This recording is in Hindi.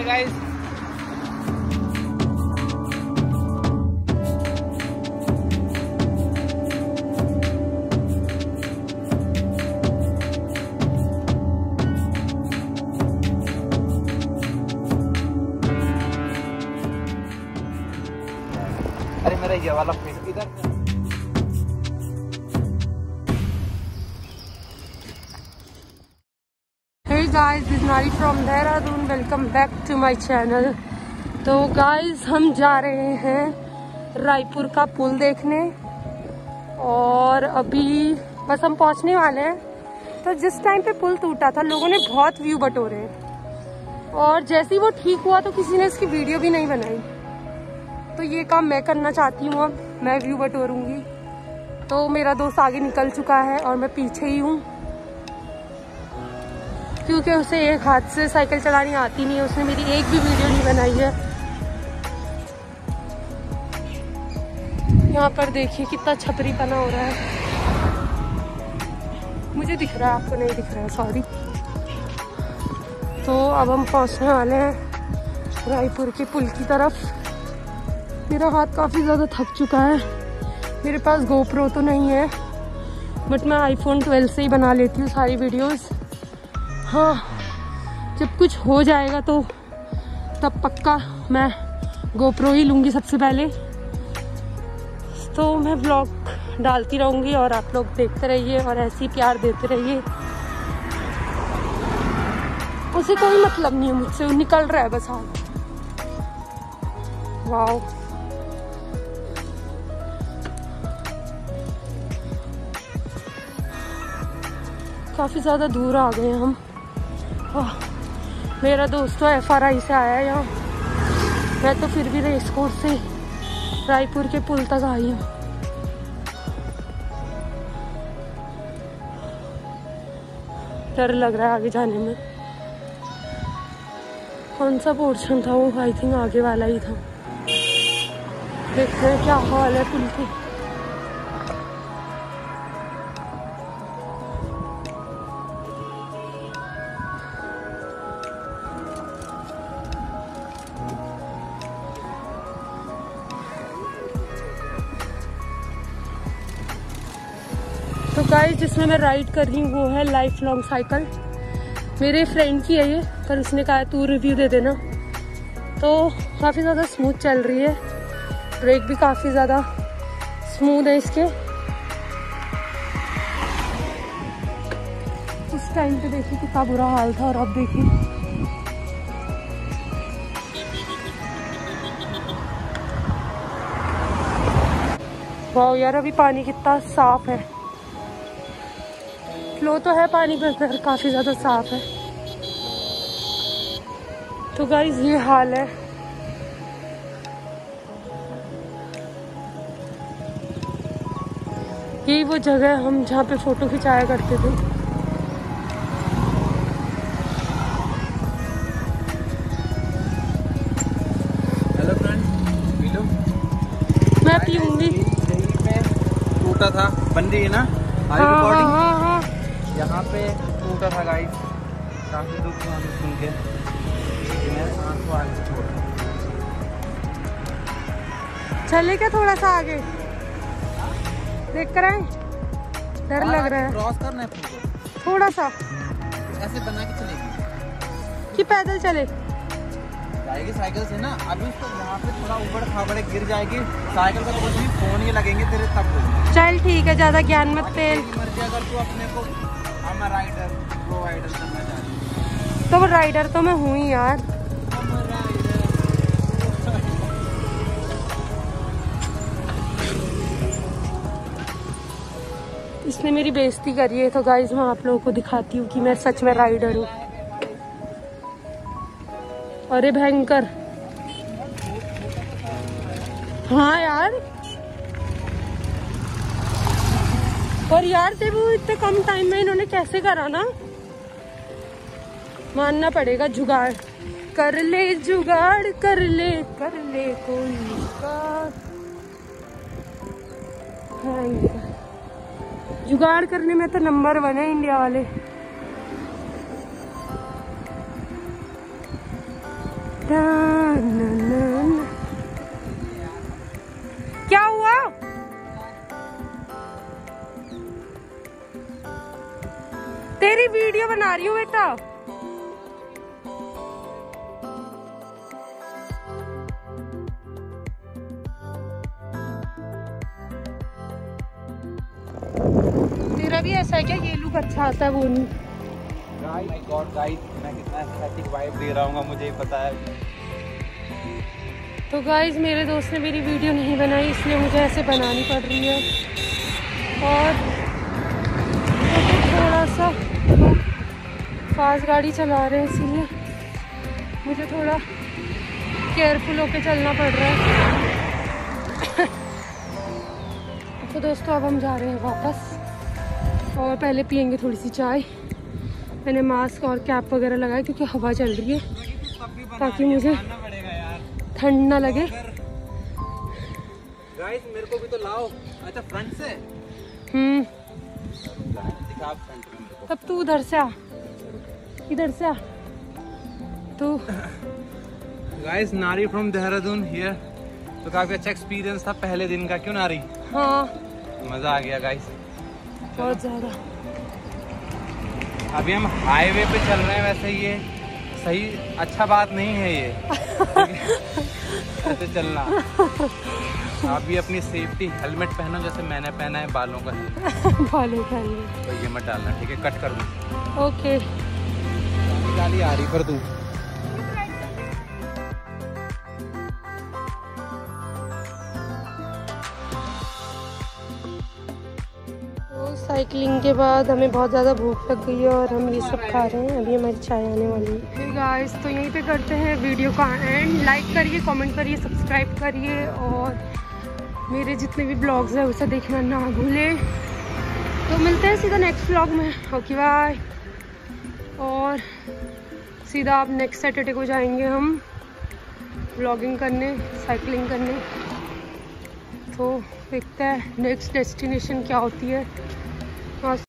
गाइस। अरे मेरा ये वाला फिर इधर। Hey guys, this is Nari from Dehradun. Welcome back to my channel. तो guys हम जा रहे हैं रायपुर का पुल देखने और अभी बस हम पहुंचने वाले हैं। तो जिस टाइम पे पुल टूटा था लोगों ने बहुत व्यू बटोरे और जैसे ही वो ठीक हुआ तो किसी ने इसकी वीडियो भी नहीं बनाई। तो ये काम मैं करना चाहती हूँ, अब मैं व्यू बटोरूंगी। तो मेरा दोस्त आगे निकल चुका है और मैं पीछे ही हूँ क्योंकि उसे एक हाथ से साइकिल चलानी आती नहीं है। उसने मेरी एक भी वीडियो नहीं बनाई है। यहाँ पर देखिए कितना छपरीपना हो रहा है। मुझे दिख रहा है, आपको नहीं दिख रहा है, सॉरी। तो अब हम पहुँचने वाले हैं रायपुर के पुल की तरफ। मेरा हाथ काफ़ी ज़्यादा थक चुका है। मेरे पास गोप्रो तो नहीं है बट मैं आईफोन 12 से ही बना लेती हूँ सारी वीडियोस। हाँ, जब कुछ हो जाएगा तो तब पक्का मैं गोप्रो ही लूँगी सबसे पहले। तो मैं ब्लॉग डालती रहूँगी और आप लोग देखते रहिए और ऐसे ही प्यार देते रहिए। उसे कोई मतलब नहीं है मुझसे, वो निकल रहा है बस हाथ। वाओ, काफ़ी ज़्यादा दूर आ गए हम। मेरा दोस्त तो FRI से आया है यहाँ। मैं तो फिर भी रेस कोर्स से रायपुर के पुल तक आई हूँ। डर लग रहा है आगे जाने में। कौन सा पोर्शन था वो? आई थिंक आगे वाला ही था। देखते हैं क्या हाल है पुल के। तो गाइस जिसमें मैं राइड कर रही हूँ वो है लाइफ लॉन्ग साइकिल। मेरे फ्रेंड की है ये, पर उसने कहा तू रिव्यू दे देना। तो काफ़ी ज़्यादा स्मूथ चल रही है, ब्रेक भी काफ़ी ज़्यादा स्मूथ है इसके। उस टाइम पे देखिए कितना बुरा हाल था और अब देखिए। वाह यार, अभी पानी कितना साफ है। फ्लो तो है पानी पर काफी ज्यादा साफ है। तो गाइस ये हाल है। यही वो जगह है हम जहाँ पे फोटो खिंचाया करते थे। हेलो फ्रेंड, पी लो। मैं पीऊंगी। टूटा था, बन रही है ना रिकॉर्डिंग। हाँ। यहाँ पे टूटा था गाइस, काफी दुख हुआ हमें सुन के। आंसू आगे छोड़। चले क्या थोड़ा सा आगे देख कर आए? डर लग रहा है। क्रॉस करना है तुमको थोड़ा सा ऐसे बना के चलेगी कि पैदल चले जाएगी साइकिल से ना। अभी उसको यहाँ पे थोड़ा ऊबड़ खाबड़ गिर जाएगी साइकिल का, तो कुछ नहीं, फोन ही लगेंगे तेरे तब हो। चल ठीक है, ज्यादा ज्ञान मत तेल। मर्जी, अगर तू अपने को हम राइडर प्रोवाइडर करना चाहती है तो वो राइडर तो मैं हूँ ही यार। इसने मेरी बेइज्जती करी है। तो गाइस मैं आप लोगों को दिखाती हूँ कि मैं सच में राइडर हूँ। अरे भयंकर। हाँ यार, और यार जब वो इतने कम टाइम में इन्होंने कैसे करा ना, मानना पड़ेगा। जुगाड़ कर ले, जुगाड़ कर ले कोई का। जुगाड़ करने में तो नंबर 1 है इंडिया वाले। क्या हुआ? तेरी वीडियो बना रही हूँ बेटा। तेरा भी ऐसा है क्या? ये लुक अच्छा आता है वो नहीं? माय गॉड गाइस, मैं कितना एस्थेटिक वाइब दे रहा हूँ मुझे ही पता है। तो गाइस मेरे दोस्त ने मेरी वीडियो नहीं बनाई, इसलिए मुझे ऐसे बनानी पड़ रही है। और थोड़ा सा फास्ट गाड़ी चला रहे हैं, इसीलिए मुझे थोड़ा केयरफुल होके चलना पड़ रहा है। तो दोस्तों अब हम जा रहे हैं वापस, और पहले पियेंगे थोड़ी सी चाय। मैंने मास्क और कैप वगैरह लगाया क्योंकि हवा चल रही है, ताकि मुझे ठंड ना लगे। गाइस मेरे को भी तो लाओ। अच्छा फ्रंट से? दिखा फ्रंट में मेरे को। तब तू उधर से आ, इधर से आ तू। गाइस नारी फ्रॉम देहरादून हियर। तो काफी अच्छा एक्सपीरियंस था पहले दिन का, क्यों नारी? हाँ मजा आ गया गाइस, बहुत ज्यादा। अभी हम हाईवे पे चल रहे हैं, वैसे ये सही अच्छा बात नहीं है ये ऐसे चलना। आप भी अपनी सेफ्टी हेलमेट पहनो जैसे मैंने पहना है, बालों का बालों का ही। तो ये मत डालना, ठीक है? कट कर दूँ। ओके गाली आ रही पर तू। साइकिलिंग के बाद हमें बहुत ज़्यादा भूख लग गई है और हम ये सब खा रहे हैं। अभी हमारी चाय आने वाली है। गाइस तो यहीं पे करते हैं वीडियो का एंड। लाइक करिए, कमेंट करिए, सब्सक्राइब करिए, और मेरे जितने भी ब्लॉग्स हैं उसे देखना ना भूलें। तो मिलते हैं सीधा नेक्स्ट ब्लॉग में। Okay bye. और सीधा अब नेक्स्ट सैटरडे को जाएंगे हम व्लॉगिंग करने, साइकिलिंग करने। तो देखते हैं नेक्स्ट डेस्टिनेशन क्या होती है।